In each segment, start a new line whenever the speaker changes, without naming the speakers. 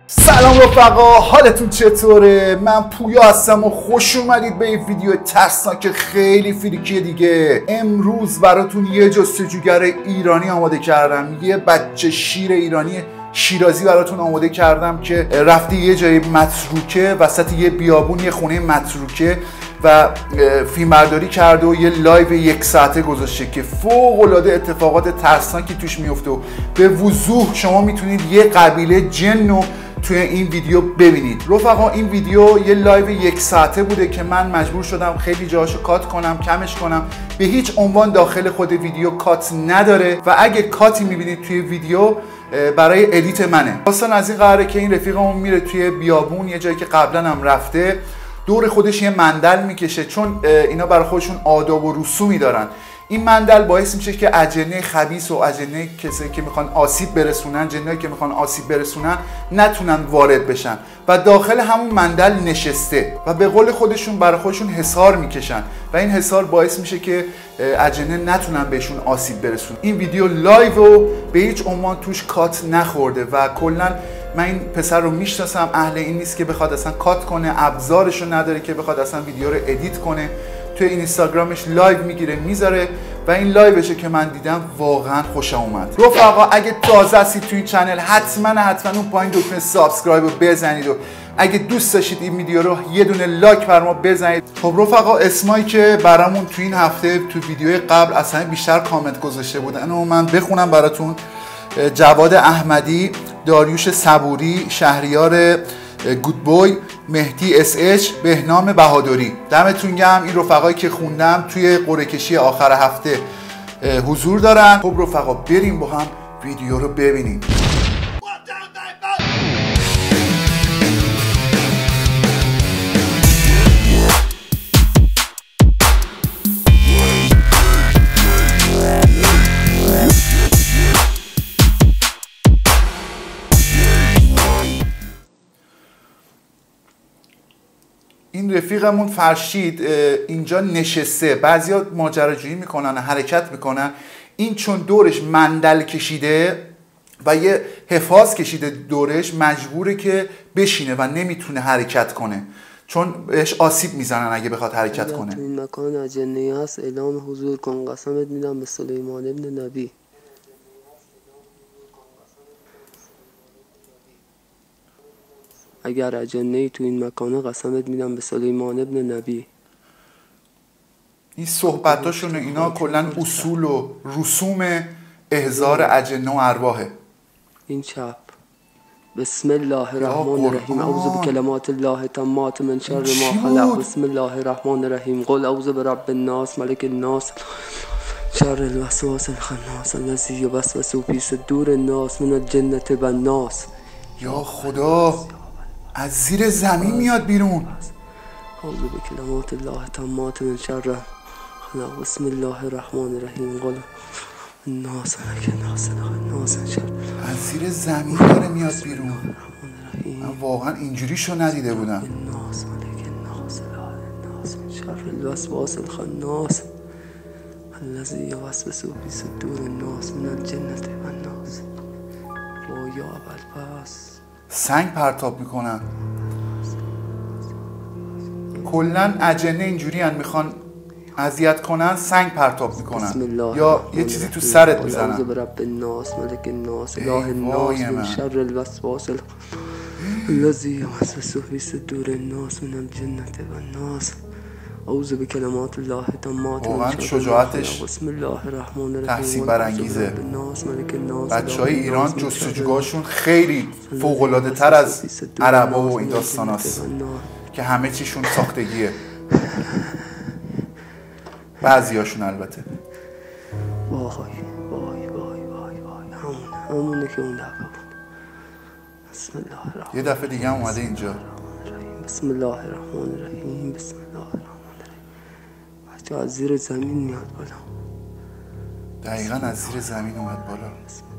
سلام رفقا، حالتون چطوره؟ من پویا هستم و خوش اومدید به این ویدیو ترسناک خیلی فریکی دیگه. امروز براتون یه جستجوگر ایرانی آماده کردم، یه بچه شیر ایرانی شیرازی براتون آماده کردم که رفته یه جای متروکه، وسط یه بیابون، یه خونه متروکه و فیلمبرداری کرده و یه لایو 1 ساعته گذاشته که فوق العاده اتفاقات ترسناکی توش میفته و به وضوح شما میتونید یه قبیله جن رو توی این ویدیو ببینید. رفقا این ویدیو یه لایو 1 ساعته بوده که من مجبور شدم خیلی جاهاشو کات کنم، کمش کنم. به هیچ عنوان داخل خود ویدیو کات نداره و اگه کاتی میبینید توی ویدیو برای ادیت منه. داستان از این قراره که این رفیقمون میره توی بیابون، یه جایی که قبلا هم رفته، دور خودش یه مندل میکشه، چون اینا برای خودشون آداب و رسومی دارن. این مندل باعث میشه که اجنه خبیث و اجنه کسایی که میخوان آسیب برسونن، جنایی که میخوان آسیب برسونن نتونن وارد بشن و داخل همون مندل نشسته و به قول خودشون برای خودشون حصار میکشن و این حصار باعث میشه که اجنه نتونن بهشون آسیب برسونن. این ویدیو لایو و به هیچ عنوان توش کات نخورده و کلا من این پسر رو میشناسم، اهل این نیست که بخواد اصلا کات کنه، ابزارش رو نداره که بخواد اصلا ویدیو رو ادیت کنه. توی اینستاگرامش لایو میگیره میذاره و این لایوشه که من دیدم واقعا خوشم اومد. رفقا اگه تازه هستید توی این چنل حتما اون پایین دکمه سابسکرایب رو بزنید و اگه دوست داشتید این ویدیو رو یه دونه لایک بر ما بزنید. خب رفقا اسمایی که برامون توی این هفته تو ویدیوی قبل اصلا بیشتر کامنت گذاشته بودن اینو من بخونم براتون. جواد احمدی، داریوش صبوری، شهریار گودبوی، مهدی اس اچ، بهنام بهادری. دمتون گرم. این رفقایی که خوندم توی قرعه کشی آخر هفته حضور دارن. خب رفقا بریم با هم ویدیو رو ببینیم. این رفیقمون فرشید اینجا نشسته. بعضیا ماجراجویی میکنن، حرکت میکنن. این چون دورش مندل کشیده و یه حفاظ کشیده دورش، مجبوره که بشینه و نمیتونه حرکت کنه چون بهش آسیب میزنن اگه بخواد حرکت کنه.
تو این مکان اجنه‌ای هست اعلام حضور کن، قسمت میدم به سلیمان ابن نبی. اگر اجنه‌ای تو این مکانه قسمت میدم به سلیمان ابن نبی.
این صحبتاشون اینا کلا اصول و رسوم احضار اجنه و ارواحه.
این چپ بسم الله الرحمن الرحیم اعوذ بکلمات الله التامات من شر ما خلق. بسم الله الرحمن الرحیم قل اعوذ برب الناس ملک الناس شر الوسواس الخناس الذی یوسوس فی صدور الناس من الجنة والناس.
یا خدا، از زیر زمین میاد بیرون.
اعوذ بکلمات الله التامات من شر خلق. بسم الله الرحمن الرحیم قل الناس ملک الناس الناس شر.
از زیر زمین داره میاد بیرون. من واقعا اینجوریشو ندیده بودم.
الناس ملک الناس الناس شر الوسواس الخناس الذی یوسوس فی صدور الناس من الجنة والناس. و یا ابوالفضل
سنگ پرتاب میکنن. کلا اجنه اینجوری هن، میخوان اذیت کنن سنگ پرتاب میکنن یا یه چیزی تو سرت میزنن.
اعوذ برب الناس ملک الناس اله الناس من شر الوسواس الذی یوسوس فی صدور الناس من الجنة والناس. اعوذ بکلمات الله التامات.
واقعا شجاعتش
بسم الله الرحمن الرحیم
تحسین برانگیزه. بچهای ایران جستجوگاهشون خیلی فوق العاده تر از عربا و این داستاناست که همه چیشون ساختگیه. بعضیاشون البته.
وای وای وای وای وای همونه که اون دفعه بود. بسم الله الرحمن.
یه دفعه دیگه هم اومده اینجا.
بسم الله الرحمن الرحیم. بسم الله الرحمن الرحیم. بچه از زیر زمین میاد بالا.
دقیقا از زیر زمین اومد بالا.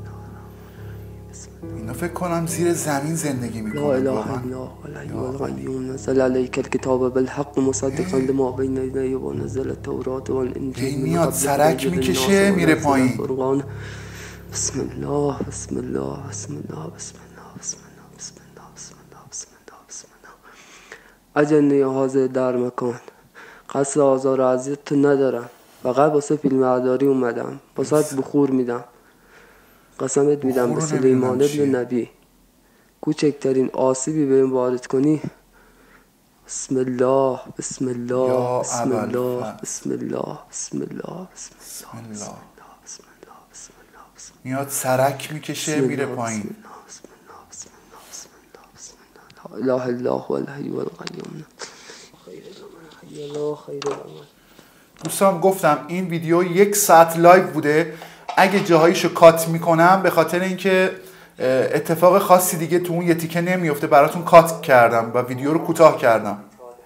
اینا فکر کنم زیر زمین زندگی میکنن.
لا اله الا الله الحی القیوم نزل علیک الکتاب بالحق مصدقا لما بین یدیه و نزل التوراة والانجیل.
میاد سرک میکشه میره پایین.
بسم الله بسم الله بسم الله بسم الله بسم الله بسم الله بسم الله بسم الله بسم الله. اجنه حاضر در مکان، قصد آزار و اذیت تو ندارم، فقط واسه فیلم برداری اومدم، واسه بخور میدم. قسمت میدم به سلیمان ابن نبی کوچکترین آسیبی به این وارد کنی. بسم الله بسم الله بسم الله بسم الله بسم الله بسم الله بسم الله بسم الله بسم الله بسم الله.
میاد سرک میکشه میره پایین.
بسم الله بسم الله بسم الله بسم الله لا اله الا هو الحی القیوم خیر الامر خیر الامر.
دوستان گفتم این ویدیو 1 ساعت لایو بوده. اگه جاهایشو کات میکنم به خاطر اینکه اتفاق خاصی دیگه تو اون یه تیکه نمیفته براتون کات کردم و ویدیو رو کوتاه کردم.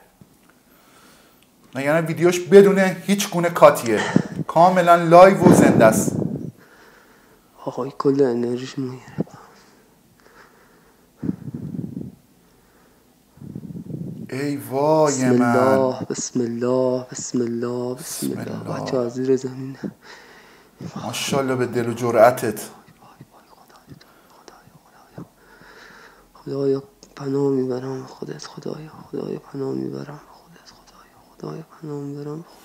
یعنی ویدیوش بدون هیچ گونه کاتیه، کاملا لایو و زنده است.
آقای کل انرژیش میگیره.
ای وای
بسم
من.
الله بسم الله بسم الله بسم الله. بچه از زیر زمین.
ماشاءالله به دل و جرأتت.
خدایا پناه میبرم خودت، خدایا پناه میبرم خودت، خدایا پناه میبرم خودت.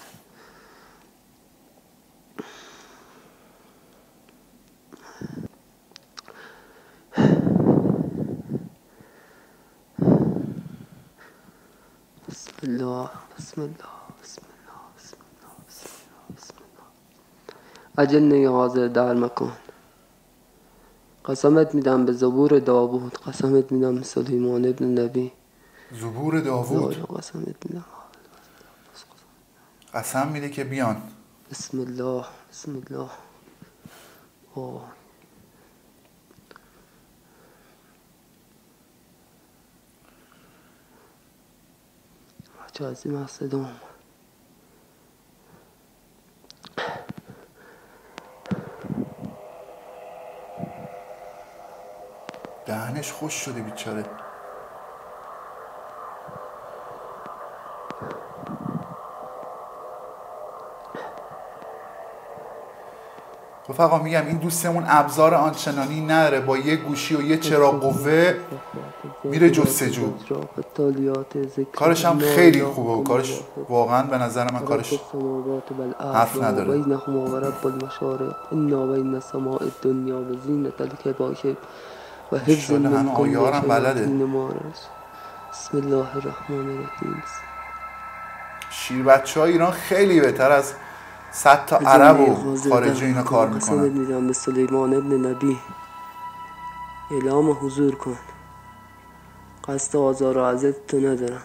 بسم الله بسم الله بسم الله بسم الله بسم الله بسم الله. اجنه حاضر در مکان، قسمت میدم به زبور داوود، قسمت میدم به سلیمان ابن نبی.
زبور داوود
قسمت میدم،
قسم میده که بیان.
بسم الله بسم الله. آه. بچه از این مقصدم
دهنش خوش شده بیچاره. رفقا میگم این دوستمون ابزار آنچنانی نداره، با یه گوشی و یه چراغ قوه میره جستجو. کارش هم خیلی خوبه و کارش واقعا به نظر من کارش حرف نداره.
و حفظ
من آیارم بلده.
بسم الله الرحمن الرحیم.
شیر بچه های ایران خیلی بهتر از 100 تا عرب و خارجی اینا کار میکنن.
قسمت میدم به سلیمان ابن نبی اعلام حضور کن، قصد آزار و اذیت تو ندارم.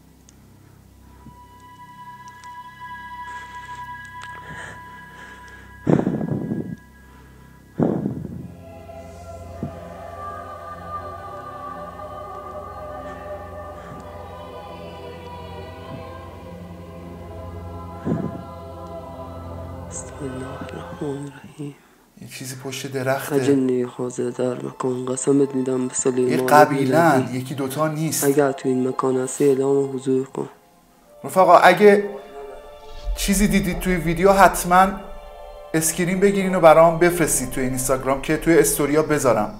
بسم الله الرحمن الرحیم.
یه چیزی پشت درخته.
اجنه حاضر در مکان، قسمت میدم به سلیمان.
یه قبیلن، یکی دوتا نیست.
اگر تو این مکان هستی اعلام حضور کن.
رفقا اگه چیزی دیدید توی ویدیو حتما اسکرین بگیرین و برام بفرستید توی اینستاگرام که توی استوریا بذارم.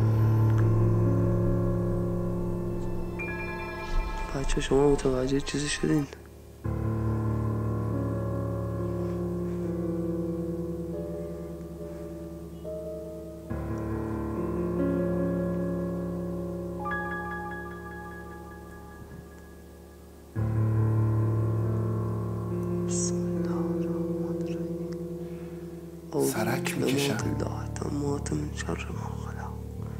بچه شما متوجه چیزی شدین؟
سرک میکشن.
تمات من شر ما خلق.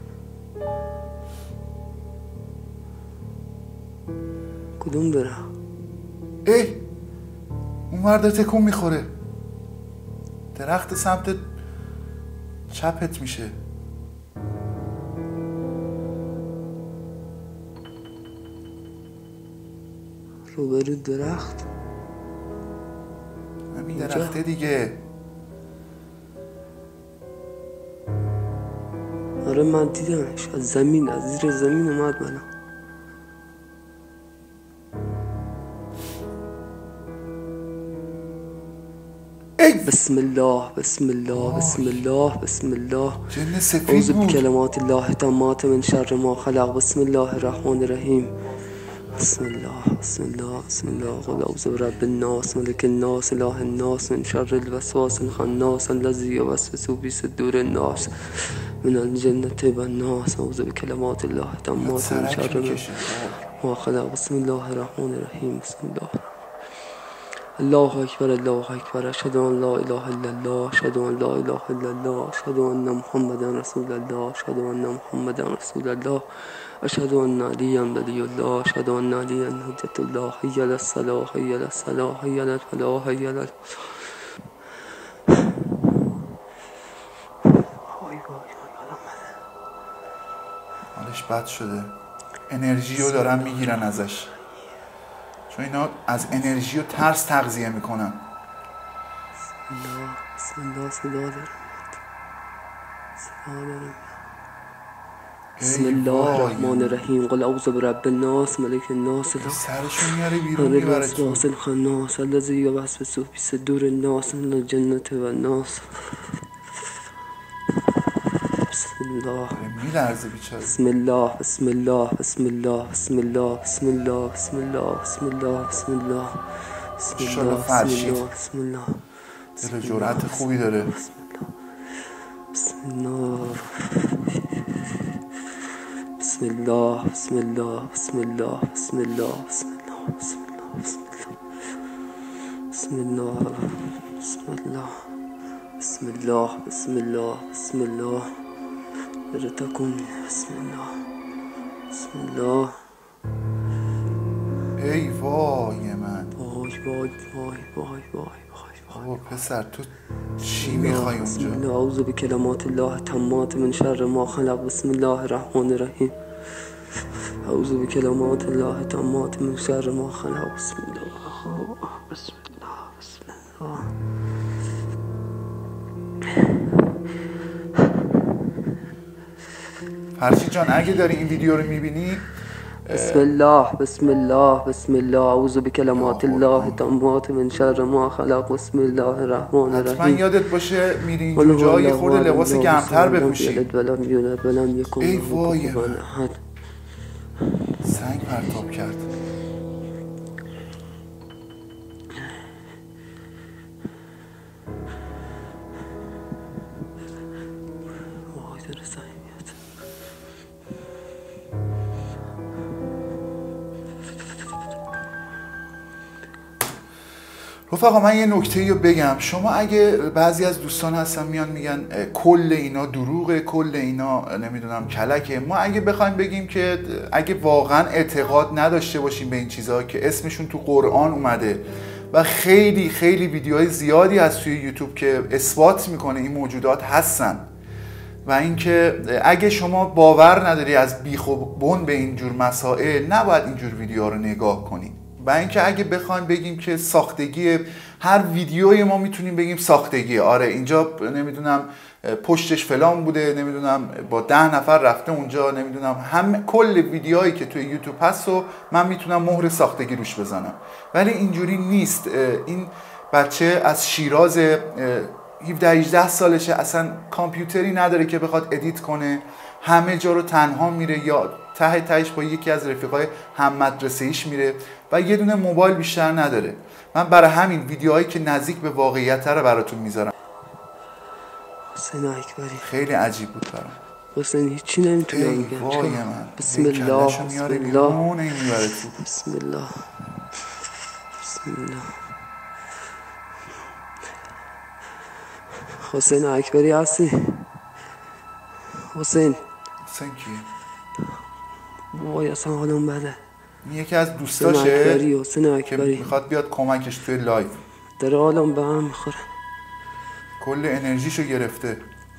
کدوم بره؟
ای اون مرد تکون میخوره، درخت سمت چپت میشه.
روبرو درخت،
همین درخته دیگه.
آره من دیدمش، از زمین، از زیر زمین اومد منو.
ای
بسم الله بسم الله بسم الله بسم الله
جن سفید
اعوذ
بود.
بکلمات الله التامات من شر ما خلق. بسم الله الرحمن الرحیم. بسم الله بسم الله بسم الله. قل اعوذ برب الناس ملک الناس اله الناس من شر الوسواس الخناس الذی یوسوس فی صدور الناس من الجنة والناس. اعوذ بکلمات الله التامات من شر ما خلق. بسم الله الرحمن الرحیم. بسم الله. الله اکبر الله اکبر. اشهد ان لا اله الا الله. اشهد ان لا اله الا الله. اشهد ان محمدا رسول الله. اشهد ان محمدا رسول الله. اشهد ان علی ولی الله. اشهد ان علی حجة الله. حی علی الصلاة حی علی الصلاة حی علی الفلاح حی علی
حالش بد شده. انرژی رو دارن میگیرن ازش، چون اینا از انرژی و ترس تغذیه میکنن.
بسم الله صدا دارم. بسم الله الرحمن الرحیم. قل اعوذ برب الناس ملک الناس
سرشون میاره بیرون میبره تو.
الوسواس الخناس الذی یوسوس فی صدور الناس من الجنة والناس. بسم الله
میلرزه بیچاره.
بسم الله بسم الله بسم الله بسم الله بسم الله بسم الله بسم الله بسم الله بسم الله بسم الله.
دل جرأت خوبی داره.
بسم الله بسم الله بسم الله بسم الله بسم الله بسم الله بسم الله بسم الله بسم الله بسم الله بسم الله برتكم. بسم الله بسم الله.
ای وای من.
وای وای وای وای وای.
بابا پسر تو چی میخوای
بسم
اونجا؟
الله. اعوذ بکلمات الله التامات من شر ما خلق. بسم الله الرحمن الرحیم. اعوذ بکلمات الله التامات من شر ما خلق. بسم الله بسم الله بسم الله.
فرشید جان اگه داری این ویدیو رو میبینی،
بسم الله بسم الله بسم الله. اعوذ بکلمات الله التامات من شر ما خلق. بسم الله الرحمن الرحیم.
حتما یادت باشه میری اینجور جا یه خورده لباس گرمتر بپوشی. ای وای من. سنگ پرتاب کرد.
وای داره سنگ میاد.
رفقا من یه نکته رو بگم. شما اگه بعضی از دوستان هستن میان میگن کل اینا دروغه، کل اینا نمیدونم کلکه، ما اگه بخوایم بگیم که اگه واقعا اعتقاد نداشته باشیم به این چیزها که اسمشون تو قرآن اومده و خیلی خیلی ویدیوهای زیادی هست توی یوتیوب که اثبات میکنه این موجودات هستن، و اینکه اگه شما باور نداری از بیخ و بن به اینجور مسائل نباید اینجور ویدیوها رو نگاه کنید. و اینکه اگه بخوایم بگیم که ساختگی هر ویدیوی ما میتونیم بگیم ساختگی، آره اینجا نمیدونم پشتش فلان بوده، نمیدونم با 10 نفر رفته اونجا، نمیدونم هم کل ویدیوهایی که توی یوتیوب هست و من میتونم مهر ساختگی روش بزنم، ولی اینجوری نیست. این بچه از شیراز 17-18 سالشه، اصلا کامپیوتری نداره که بخواد ادیت کنه، همه جا رو تنها میره یا ته تهش با یکی از رفیقای هم مدرسه ایش میره و یه دونه موبایل بیشتر نداره. من برای همین ویدیوهایی که نزدیک به واقعیت رو براتون میذارم.
حسین اکبری
خیلی عجیب بود برام.
حسین هیچی نمیتونم بگم. بسم الله بسم الله بسم الله بسم الله. حسین اکبری هستی؟ حسین
کی؟
وای اصلا حالم بده.
یکی از دوستاشه
حسین اکبری
که میخواد بیاد کمکش توی لایف.
داره حالم به هم میخوره.
کل انرژیشو گرفته.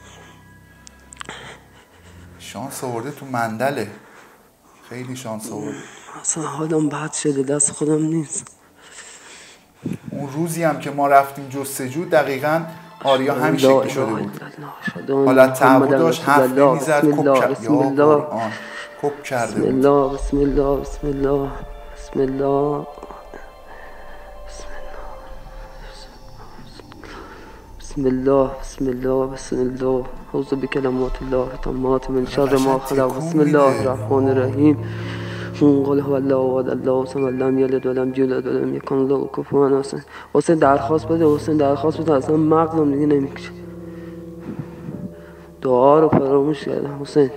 شانس آورده تو مندله. خیلی شانس آورده.
اصلا حالم بد شده، دست خودم نیست.
اون روزی هم که ما رفتیم جستجو دقیقاً آریا همین شکلی شده بود. حالت تعبود داشت، حرف نمیزد، کپ کرد. یا قرآن کپ کرده بود.
بسم الله بسم الله بسم الله بسم الله بسم الله بسم الله بسم الله اعوذ بکلمات الله التامات من شر ما خلق بسم الله الرحمن الرحیم قل هو الله احد الله الصمد لم یلد ولم یولد ولم یکن له کفوا احد. حسین درخواست بده، حسین درخواست بده، اصلا مغزم دیگه نمیکشه. دعا رو فراموش کردم حسین.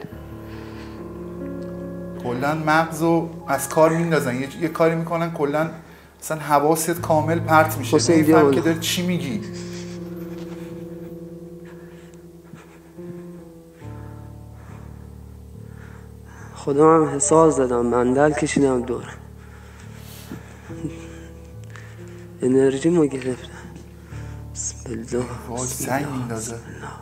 کلا مغزو از کار میندازن، یه کاری میکنن کلا اصلا حواست کامل پرت میشه، نمیفهم که داری چی میگی.
خدا هم حساب زدم، مندل کشیدم دور انرژی ما گرفتم. بسم الله
وای سنگ میندازه.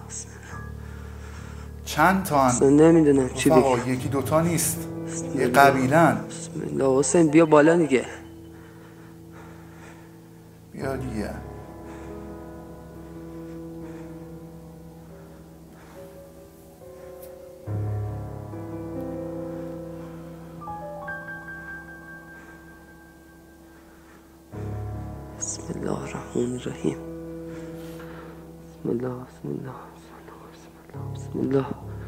چند تا هم
نمیدونم چی بگم.
یکی دوتا نیست، یه قبیلن.
بسم الله. حسین بیا بالا دیگه.
بیا دیگه.
بسم الله الرحمن الرحیم. بسم الله بسم الله بسم الله.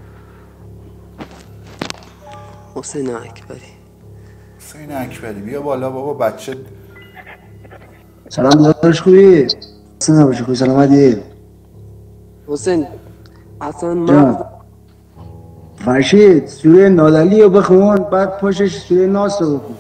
حسین اکبری.
حسین اکبری بیا بالا بابا بچه.
سلام داداش، خوبی؟ خوبی سلامتی؟
حسین اصلا من
فرشید سوره نادلی رو بخون، بعد پشتش سوره ناس رو بخون.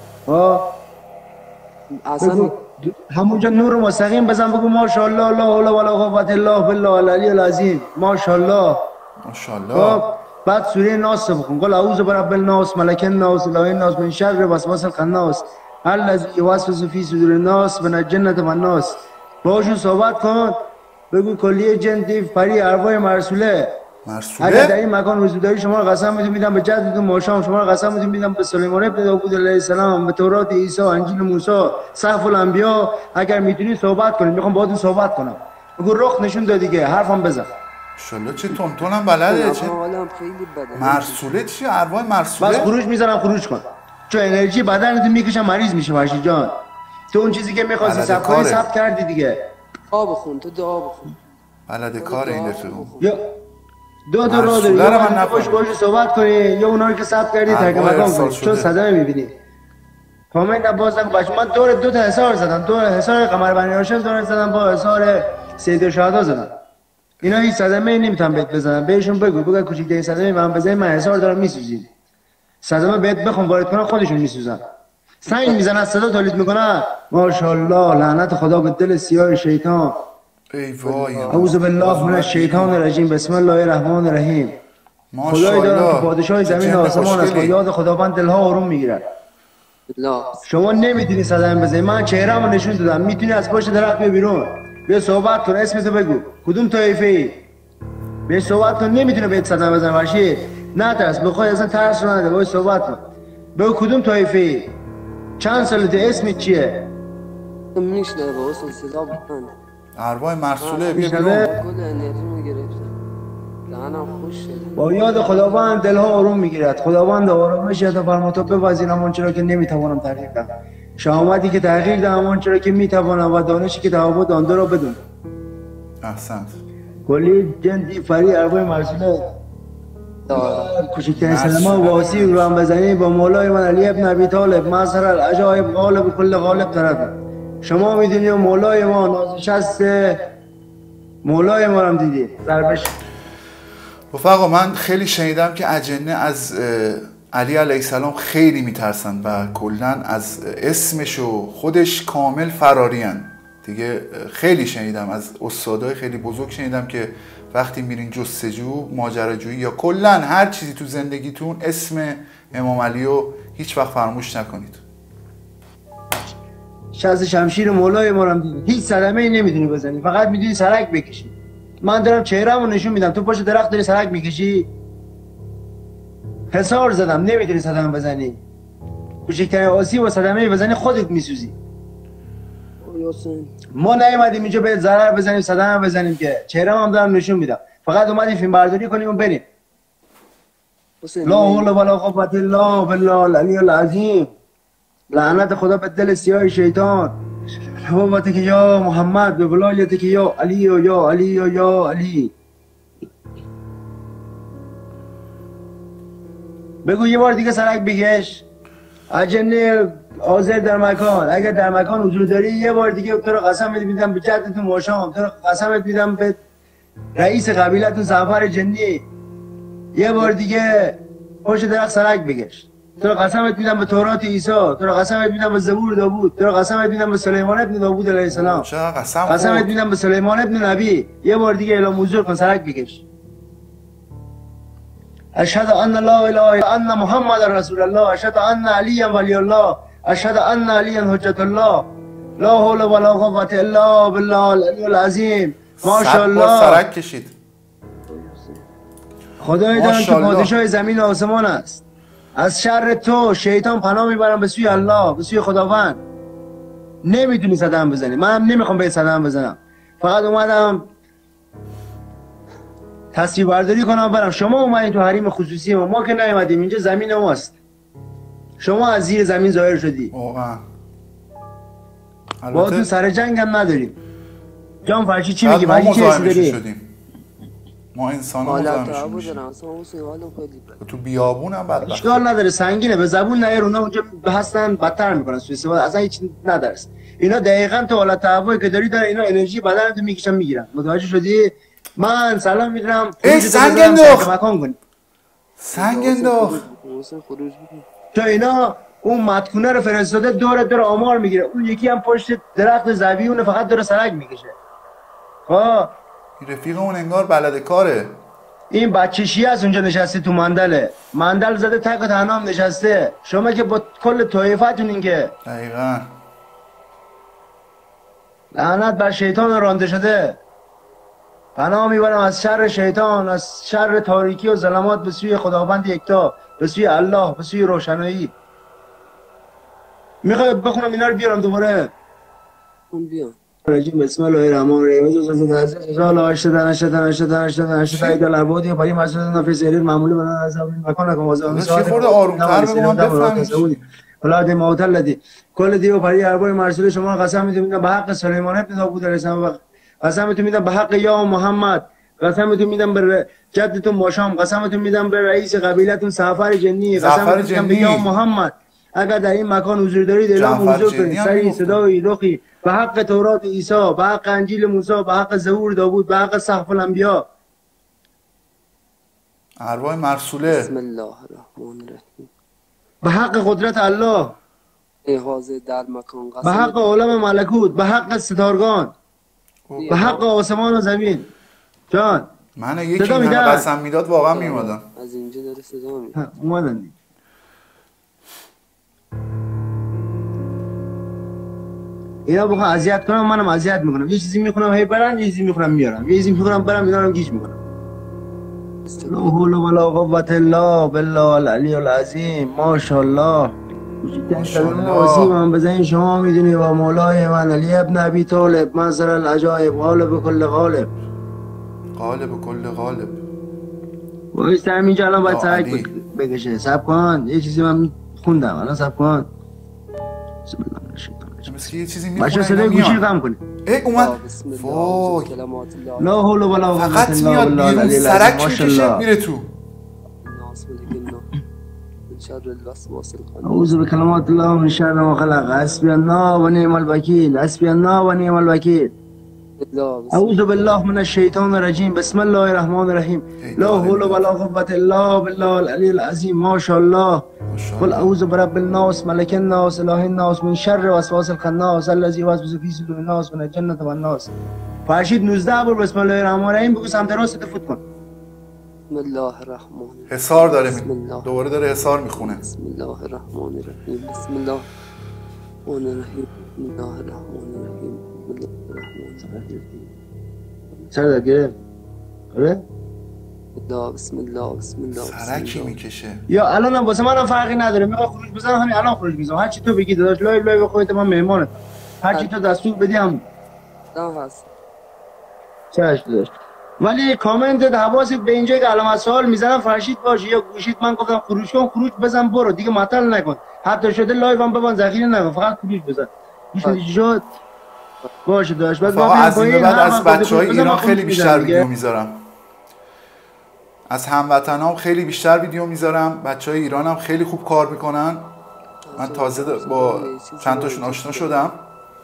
اصلا
همونجا نور مستقیم بزن، بگو ماشاءالله لا حول ولا قوة الا بالله العلی العظیم. ماشاءالله
ماشاءالله.
بعد سوره ناس رو بخون. قل اعوذ برب الناس ملک الناس اله الناس من شر وسواس الخناس الذی یوسوس فی صدور الناس من الجنة والناس. باشون صحبت کن، بگو کلیه جن دیو پری ارواح مرسوله اگر در این مکان وجود داری شما قسم میدم به جدتون ماشام، شما قسم میدم به سلیمان ابن داوود علیه السلام، به تورات عیسی، انجیل موسی، صحف الانبیا. اگر میتونی صحبت کنید، میخوام باهاتون صحبت کنم. بگو رخ نشون داد دیگه، حرفم بزن.
انشالله. چه تونتونم بلده. چه مرسوله چیه؟ ارواح مرسوله.
بس خروج میذارم، خروج کن، چون انرژی بدنت میکشم مریض میشه. فرشید جان تو اون چیزی که می‌خواستی ثبت کردی دیگه.
دعا بخون، تو دعا بخون.
بلده کار اینه تو.
یا دو تا راه داری، یا من باش صحبت کنی، یا اونایی که ثبت کردی ترک مکان کنی، چون صدمه می‌بینی. کامنت باز نکن بچه. من دو تا حصار زدم، دو حصار قمر بنی هاشم زدم، با حصار سید شهدا زدم. اینا هیچ صدمه نمیتونم بهت بزنم. بهشون بگو کوچیک‌ترین صدمه من بزنی من حصار دارم میسوزی. صدمه بهت بخوام وارد کنم خودشون میسوزن. سنگ میزنن، صدا تولید میکنن. ماشاءالله. لعنت خدا به دل سیاه شیطان.
ای وای.
اعوذ بالله من الشیطان الرجیم. بسم الله الرحمن الرحیم. خدای دارم که پادشاه زمین و آسمان است، با یاد خداوند دلها آروم میگیرد. شما نمیتونی صدمه بزنی، من چهره‌مو نشون دادم. میتونی از پشت درخت بیا بیرون، بیا صحبت کن، اسمتو بگو، کدوم طایفه ای؟ بیا صحبت کن. نمیتونه بهت صدمه بزنه فرشید. نه ترس، بخوای اصلا ترس رو نده، باید صحبت کن. بگو کدوم طایفه ای؟ چند سالته؟ اسمت چیه؟
میشنوه با اصلا صدا بکنه.
ارواح مرسوله بیا بیرون.
کل انرژی میگرفتم، دهنم خوش شده.
با یاد خداوند دلها آروم میگیرد. خداوند آرامش عطا فرما تا بپذیرم آنچه را که نمیتوانم تغییر دهم، شهامتی که تغییر دهم آنچه را که میتوانم، و دانشی که تفاوت آن دو را بدون.
احسنت.
کلی جندی فری ارواح مرسوله کوچکترین سلمه و واسی رو هم بزنی با مولای من علی ابن ابی طالب مظهر العجایب غالب کل غالب طرفه. شما میدونی و مولای ما نازشست مولای ما هم دیدی ضربش.
رفقا من خیلی شنیدم که اجنه از علی علیه السلام خیلی میترسن و کلا از اسمش و خودش کامل فرارین دیگه. خیلی شنیدم از استادای خیلی بزرگ، شنیدم که وقتی میرین جستجو، ماجراجویی یا کلا هر چیزی تو زندگیتون، اسم امام علی رو هیچ وقت فراموش نکنید.
شست شمشیر مولای ما هم دیدی. هیچ صدمه ای نمیدونی بزنی، فقط میدونی سرک بکشی. من دارم چهره‌مو نشون میدم، تو پشت درخت داری سرک میکشی. حصار زدم، نمیتونی صدمه بزنی. کوچکترین آسیب و صدمه بزنی خودت میسوزی. ما نیومدیم اینجا بهت ضرر بزنیم، صدمه بزنیم که. چهره‌مو هم دارم نشون میدم، فقط اومدیم فیلم برداری کنیم و بریم. لا حول ولا قوة الا بالله العلی العظیم. لعنت خدا به دل سیاه شیطان. حبوبتك یا محمد به ولایتك یا علی و یا علی و یا علی. بگو یه بار دیگه سرک بکش. اجنه حاضر در مکان، اگر در مکان حضور داری یه بار دیگه تو رو قسم میدم به جدتون ماشام، تو رو قسم میدم به رئیس قبیلتون جعفر جنی، یه بار دیگه پشت درخت سرک بکش. تو رو قسمت میدم به تورات عیسی، تو رو قسمت میدم به زبور داوود، تو رو قسمت میدم به سلیمان ابن داوود علیه السلام، قسمت میدم به سلیمان ابن نبی. یه بار دیگه اعلام حضور کن، سرک بکش. اشهد ان لا اله الا ان محمد رسول الله، اشهد ان علی ولی الله، اشهد ان علی حجت الله، لا حول ولا قوة الا بالله العلی العظیم. ماشاءالله.
سرک کشید.
خدای دارم که پادشاه زمین و آسمان است. از شر تو شیطان پناه میبرم به سوی الله، به سوی خداوند. نمیتونی صدام بزنی، منم نمیخوام به صدام بزنم، فقط اومدم تصویر برداری کنم برم. شما اومدین تو حریم خصوصی ما که نیومدیم، اینجا زمین ماست. شما از زیر زمین ظاهر شدی.
واقعا
با تو سر جنگ هم نداریم. جان فرشی چی میگی؟ فرشی چی حسی داری؟
ما انسان ها مزاحم میشیم. تو بیابون هم بدبخت.
اشکال نداره، سنگینه، به زبون نیار. اونا اونجا هستن بدتر میکنن، سوء استفاده اصلا هیچ ندارست. اینا دقیقاً تو حالت تهوعی که داری دارن، اینا انرژی بدنت رو میکشن میگیرن. متوجه شدی؟ من سلام میدونم.
ای سنگ انداخت.
سنگ انداخت. تو اینا اون مدکونه رو فرستاده دور آمار میگیره، اون یکی هم پشت درخت زبیونه فقط داره سرک میکشه. خب
رفیق اون انگار بلد کاره.
این بچه شیعه از اونجا نشسته تو مندل زده تک و تنها هم نشسته. شما که با کل طایفتونین که
دقیقاً.
لعنت بر شیطان رانده شده. پناه میبرم از شر شیطان، از شر تاریکی و ظلمات به سوی خداوند یکتا، به سوی الله، به سوی روشنایی. میخوای بخونم اینا رو بیارم دوباره؟
اون بیام.
بسم الله الرحمن الرحیم. کل دیو پری ارباب مرسول شما قسم میدم به حق سلیمان ابن داوود علیه السلام، قسمتون میدم به حق یا محمد، قسمتون میدم به جدتون ماشام، قسمتون میدم به رئیس قبیلتون جعفر جنی، قسمتون میدم به یا محمد. اگر در این مکان حضور دارید اعلام حضور کنید. سری صدای رخی به حق تورات عیسی، به حق انجیل موسی، به حق زبور داوود، به حق صحف الانبیا.
ارواح مرسوله.
بسم الله الرحمن الرحیم.
به حق قدرت الله،
ای حاضر در مکان، قسم
به حق عالم ملکوت، به حق ستارگان، به حق آسمان و زمین. جان
من یکی این قسم میداد واقعا میومدم.
از اینجا داره صدا میاد.
اومدن. اینا بخوام اذیت کنم منم اذیت میکنم. یه چیزی میخونم هی برم، یه چیزی میخونم میارم، یه چیزی میخونم برم اینا رو گیج میکنم. لا حول ولا قوة الا بالله العلی العظیم. ماشاءالله. ماشاءالله. من بزنین شما میدونی و مولای من علی ابن ابی طالب منصر العجایب غالب کل غالب.
غالب کل غالب.
وایس همینجا الان باید سرک بکشه. صبر کن، یه چیزی من خوندم الان، صبر کن. بسم الله الرحمن
مثل یه چیزی میخونه.
بچه صدای گوشی رو کم کنی.
اومد.
وای
لا حول ولا قوة
فقط میاد بیرون سرک میکشه میره تو.
اعوذ بکلمات الله من شر ما خلق. حسبی الله و نعم الوکیل. حسبی الله و نعم الوکیل. اعوذ بالله من الشیطان الرجیم. بسم الله الرحمن الرحیم. لا حول ولا قوة الا بالله العلی العظیم. ماشاءالله. قل اعوذ برب الناس ملک الناس اله الناس من شر وسواس الخناس الذی یوسوس فی صدور الناس من الجنة والناس. فرشید 19 بار بسم الله الرحمن الرحیم بگو، سمت راست فوت کن.
بسم الله الرحمن الرحیم.
حصار داره دوباره داره حصار میخونه.
بسم الله الرحمن الرحیم. بسم الله الرحمن الرحیم. بسم الله الرحمن الرحیم.
سر در گرفت. آره؟
بسم الله بسم الله.
سرکی میکشه.
یا الان هم واسه منم فرقی نداره. میخوای خروج بزنم همین الان خروج میزنم. هر چی تو بگی داداش، لایو خودت، من مهمانت. هر چی تو دستور بدی هم
هست.
چش داداش. ولی کامنت حواست به اینجا که علامت سوال میزنم فرشید باشه یا گوشید من گفتم خروج کن، خروج بزن برو دیگه، معطل نکن. حتی شده لایو هم ببند ذخیره نکن، فقط خروج بزن. گوش شد. باشه داشت. بعد
فقط از این بعد از بچهای ایران خیلی بیشتر ویدیو میذارم، از هموطنام خیلی بیشتر ویدیو میذارم. بچهای ایرانم خیلی خوب کار میکنن. من تازه با چند تاشون آشنا شدم.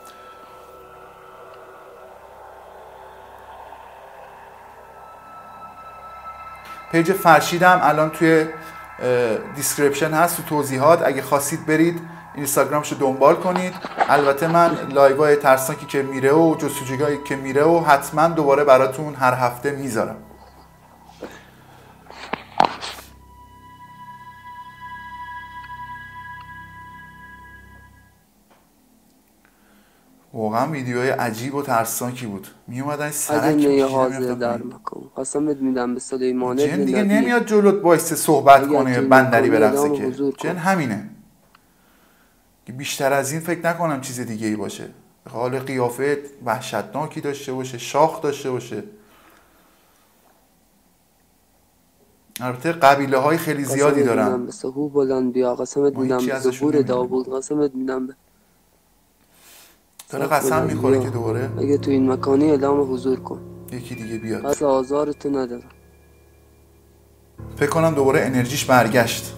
پیج فرشیدم الان توی دیسکریپشن هست، تو توضیحات. اگه خواستید برید اینستاگرامشو دنبال کنید. البته من لایوهای ترسناکی که میره و جستجوهایی که میره و حتما دوباره براتون هر هفته میذارم. واقعا ویدیوهای عجیب و ترسناکی بود. می اومدن سرک
حاضر در مکان قسمت میدم به سلیمان
جن دیگه نمیاد جلوت وایسه صحبت کنه بندری برقصه که جن همینه. بیشتر از این فکر نکنم چیز دیگه ای باشه. حال قیافه وحشتناکی داشته باشه، شاخ داشته باشه. البته قبیله های خیلی زیادی دارن.
به سهو بلند بیا قسمت میدم به زبور داوود قسمت میدم به
داره قسم میخوره که دوباره
اگه تو این مکانی اعلام حضور کن
یکی دیگه بیاد.
پس آزارتو ندارم.
فکر کنم دوباره انرژیش برگشت.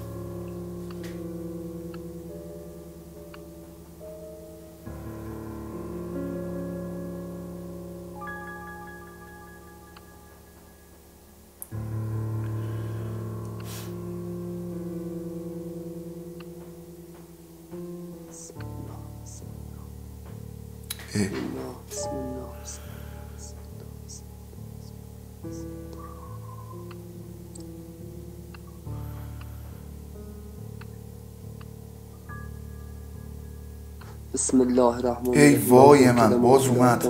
بسم الله الرحمن
ای وای من باز اومد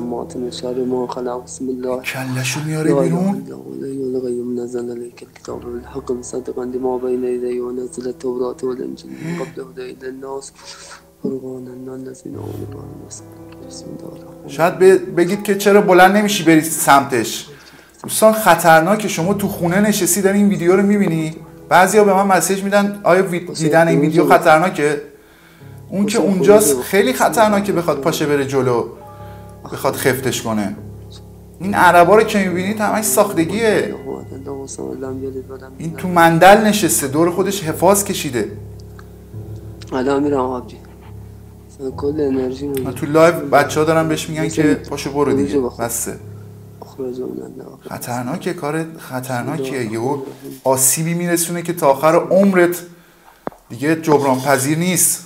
کلشو میاره بیرون.
نزل عليك الكتاب بالحق مصدقا لما بين يديه ونزل التوراة والإنجيل من قبل هدى إلى الناس قربانا الذين آمنوا بسم الله.
شاید بگید که چرا بلند نمیشی برید سمتش. دوستان خطرناکه. شما تو خونه نشستی داری این ویدیو رو میبینی. بعضیا به من مسیج میدن آیا دیدن این ویدیو خطرناکه؟ اون که اونجاست خیلی خطرناکه بخواد پاشه بره جلو بخواد خفتش کنه. این عربا رو که میبینید همش ساختگیه. این تو مندل نشسته دور خودش حفاظ کشیده.
الان میرم آبجی کل انرژی
من تو لایو بچه ها دارن بهش میگن که پاشو برو دیگه بسته. خطرناکه، کار خطرناکیه. یهو آسیبی میرسونه که تا آخر عمرت دیگه جبران پذیر نیست.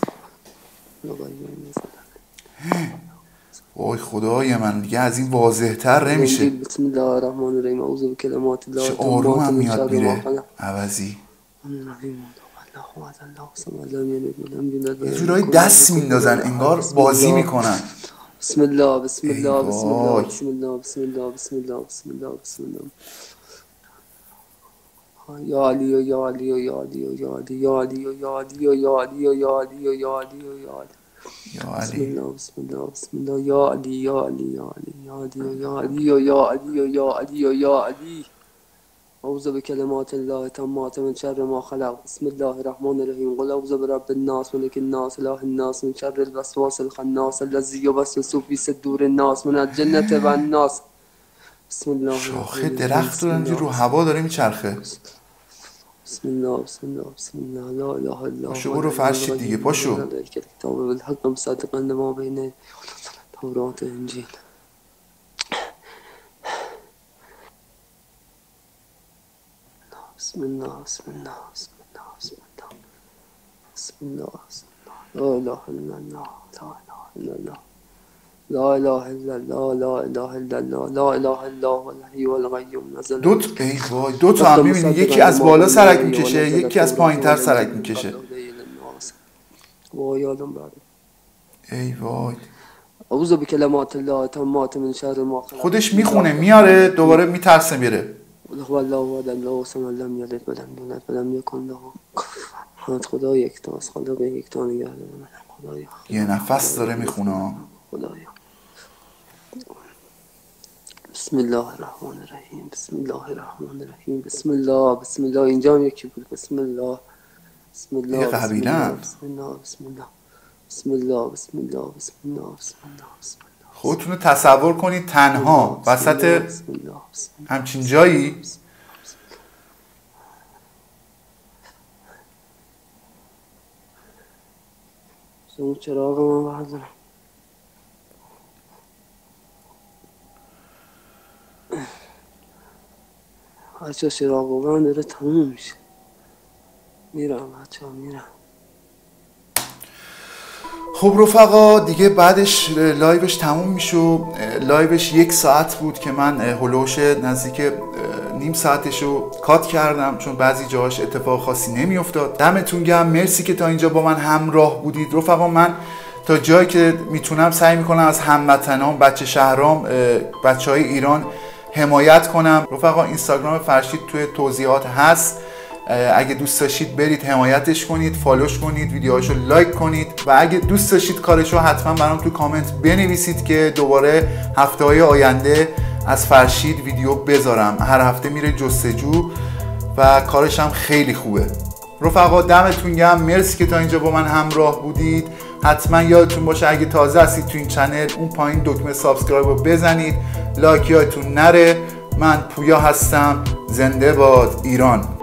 وای خدای من دیگه از این واضح تر نمیشه.
بسم الله الرحمن الرحیم اعوذ بکلمات الله
چه آروم هم میاد میره عوضی. یه جورایی دست میندازن انگار بازی میکنن.
بسم الله بسم الله بسم الله بسم الله بسم الله بسم الله بسم الله بسم الله یا علی یا علی یا علی یا علی یا علی یا علی یا علی یا علی یا علی یا علی بسم الله بسم الله بسم الله یا علی یا علی یا علی یا علی یا علی یا علی یا علی یا علی اعوذ بکلمات الله التامات من شر ما خلق بسم الله الرحمن الرحیم قل اعوذ برب الناس ملک الناس اله الناس من شر الوسواس الخناس الذی یوسوس فی صدور الناس من الجنة والناس. بسم الله
شاخه درخت رو هوا داره میچرخه.
بسم الله بسم الله بسم الله لا اله الا الله.
پاشو برو فرشید دیگه پاشو.
کتاب بالحق مصدقا لما بین تورات و انجیل. بسم الله بسم الله بسم الله بسم الله بسم الله بسم الله لا اله الا الله لا اله الا الله لا اله الا الله لا اله الا الله لا اله الا الله الحي القيوم نزل.
ای وای دو تا هم می‌بینی یکی از بالا سرک میکشه یکی از پایین‌تر سرک میکشه.
وای آدم بعد.
ای وای.
اعوذ بکلمات الله التامات من شر ما خلق.
خودش میخونه میاره دوباره میترسه میره.
والله احد الله الصمد لم یلد ولم یولد ولم یکن له کفوا احد. خدا یکتاست خالق یکتا نگهدار. خدایا
یه نفس داره میخونه.
خدایا بسم الله الرحمن الرحیم بسم الله الرحمن الرحیم بسم الله بسم الله. اینجا هم یکی بود. بسم الله بسم الله
یه قبیله
بسم الله بسم الله بسم الله بسم الله بسم الله بسم الله بسم الله.
خودتون رو تصور کنید تنها وسط همچین جایی.
اون چراغ من بردارم. بچه چراغ من داره تموم میشه. میرم بچه ها میرم.
خب رفقا دیگه بعدش لایوش تموم میشه. لایوش 1 ساعت بود که من هلوش نزدیک نیم ساعتشو کات کردم چون بعضی جاهاش اتفاق خاصی نمیافتاد. دمتون گرم، مرسی که تا اینجا با من همراه بودید رفقا. من تا جایی که میتونم سعی میکنم از هموطنام، بچه شهرام، بچه های ایران حمایت کنم. رفقا اینستاگرام فرشید توی توضیحات هست، اگه دوست داشتید برید حمایتش کنید، فالوش کنید، ویدیوهاشو لایک کنید و اگه دوست داشتید کارشو حتما برام تو کامنت بنویسید که دوباره هفته‌های آینده از فرشید ویدیو بذارم. هر هفته میره جستجو و کارش هم خیلی خوبه. رفقا دمتون گرم، مرسی که تا اینجا با من همراه بودید. حتما یادتون باشه اگه تازه هستید تو این چنل اون پایین دکمه سابسکرایب رو بزنید، لایک یادتون نره. من پویا هستم، زنده باد ایران.